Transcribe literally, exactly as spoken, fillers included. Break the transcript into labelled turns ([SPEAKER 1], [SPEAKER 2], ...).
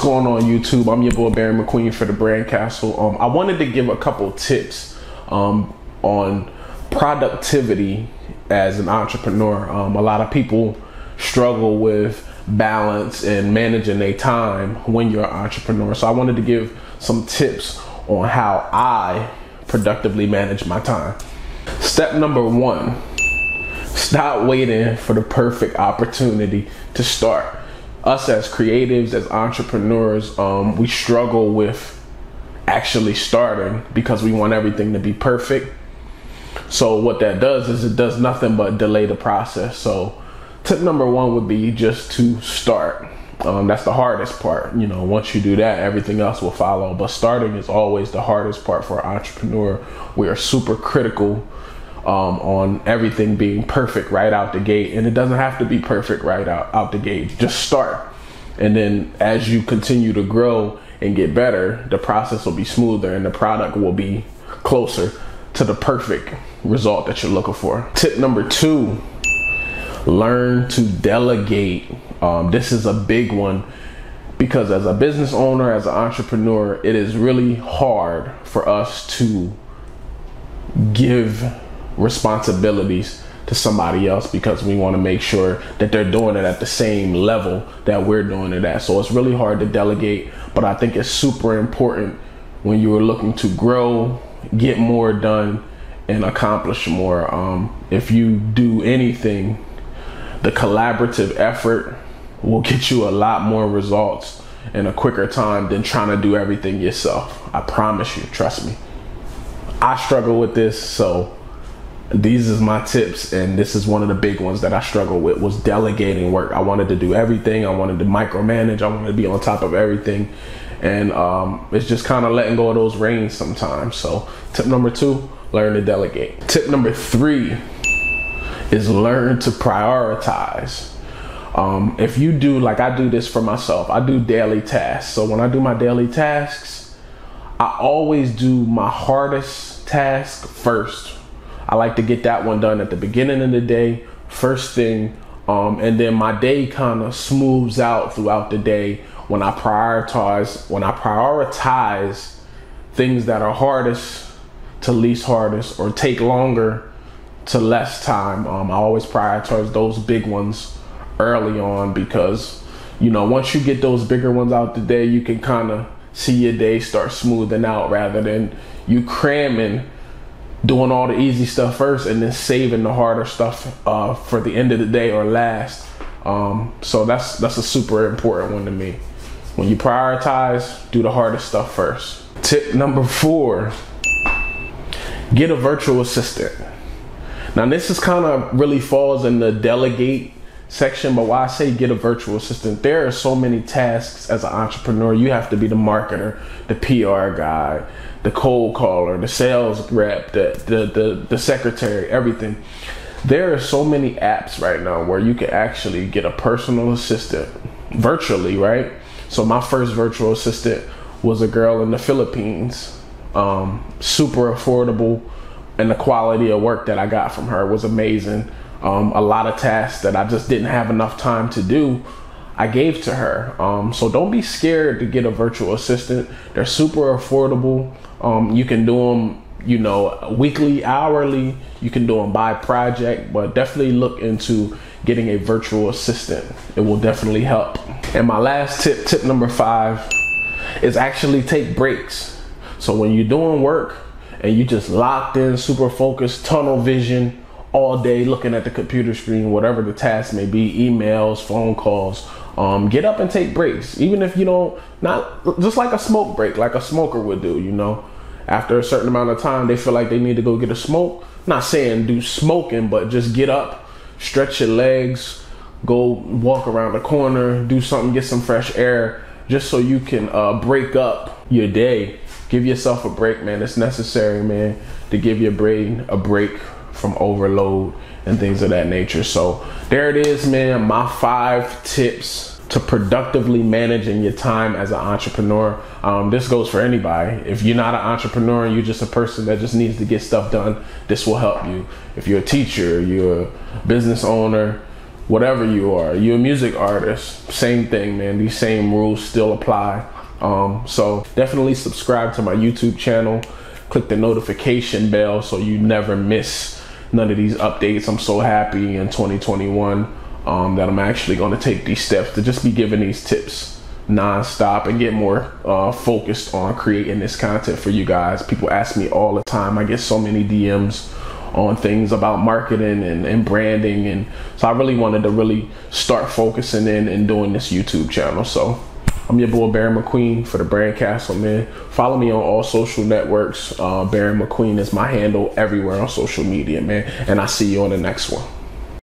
[SPEAKER 1] going on YouTube? I'm your boy Barry McQueen for the Brand Castle. Um, I wanted to give a couple tips um, on productivity as an entrepreneur. Um, a lot of people struggle with balance and managing their time when you're an entrepreneur. So I wanted to give some tips on how I productively manage my time. Step number one, stop waiting for the perfect opportunity to start. Us as creatives, as entrepreneurs, um, we struggle with actually starting because we want everything to be perfect. So what that does is it does nothing but delay the process. So tip number one would be just to start. Um, that's the hardest part. You know, once you do that, everything else will follow. But starting is always the hardest part for an entrepreneur. We are super critical um, on everything being perfect right out the gate. And it doesn't have to be perfect right out, out the gate. Just start. And then as you continue to grow and get better, the process will be smoother and the product will be closer to the perfect result that you're looking for. Tip number two, learn to delegate. Um, this is a big one because as a business owner, as an entrepreneur, it is really hard for us to give responsibilities to somebody else because we want to make sure that they're doing it at the same level that we're doing it at. So it's really hard to delegate, but I think it's super important when you are looking to grow, get more done, and accomplish more. Um, if you do anything, the collaborative effort will get you a lot more results in a quicker time than trying to do everything yourself. I promise you, trust me. I struggle with this, so these is my tips, and this is one of the big ones that I struggle with, was delegating work. I wanted to do everything. I wanted to micromanage. I wanted to be on top of everything. And um, it's just kind of letting go of those reins sometimes. So tip number two, learn to delegate. Tip number three is learn to prioritize. Um, if you do, like I do this for myself, I do daily tasks. So when I do my daily tasks, I always do my hardest task first. I like to get that one done at the beginning of the day, first thing, um, and then my day kind of smooths out throughout the day when I prioritize, when I prioritize things that are hardest to least hardest or take longer to less time. Um, I always prioritize those big ones early on because, you know, once you get those bigger ones out the day, you can kind of see your day start smoothing out rather than you cramming, doing all the easy stuff first and then saving the harder stuff uh, for the end of the day or last. Um, so that's that's a super important one to me. When you prioritize, do the hardest stuff first. Tip number four, get a virtual assistant. Now this is kind of really falls in the delegate section, but why I say get a virtual assistant, there are so many tasks as an entrepreneur. You have to be the marketer, the P R guy, the cold caller, the sales rep, the, the, the, the secretary, everything. There are so many apps right now where you can actually get a personal assistant virtually, right? So my first virtual assistant was a girl in the Philippines, um, super affordable, and the quality of work that I got from her was amazing. Um, a lot of tasks that I just didn't have enough time to do, I gave to her. Um, so don't be scared to get a virtual assistant. They're super affordable. Um, you can do them, you know, weekly, hourly. You can do them by project, but definitely look into getting a virtual assistant. It will definitely help. And my last tip, tip number five, is actually take breaks. So when you're doing work and you just locked in, super focused, tunnel vision, all day looking at the computer screen, whatever the task may be, emails, phone calls, um, get up and take breaks. Even if you don't, not just like a smoke break, like a smoker would do, you know, after a certain amount of time, they feel like they need to go get a smoke. Not saying do smoking, but just get up, stretch your legs, go walk around the corner, do something, get some fresh air, just so you can uh, break up your day. Give yourself a break, man. It's necessary, man, to give your brain a break from overload and things of that nature. So there it is, man, my five tips to productively managing your time as an entrepreneur. Um, this goes for anybody. If you're not an entrepreneur and you're just a person that just needs to get stuff done, this will help you. If you're a teacher, you're a business owner, whatever you are, you're a music artist, same thing, man. These same rules still apply. Um, so definitely subscribe to my YouTube channel. Click the notification bell so you never miss none of these updates. I'm so happy in twenty twenty-one um, that I'm actually going to take these steps to just be giving these tips non-stop and get more uh, focused on creating this content for you guys. People ask me all the time. I get so many D Ms on things about marketing and, and branding, and so I really wanted to really start focusing in and doing this YouTube channel. So I'm your boy Baron McQueen for the Brand Castle, man. Follow me on all social networks. uh, Baron McQueen is my handle everywhere on social media, man, and I'll see you on the next one.